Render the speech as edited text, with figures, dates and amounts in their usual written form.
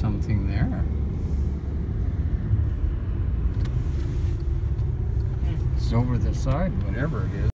something there. It's over the side, whatever it is.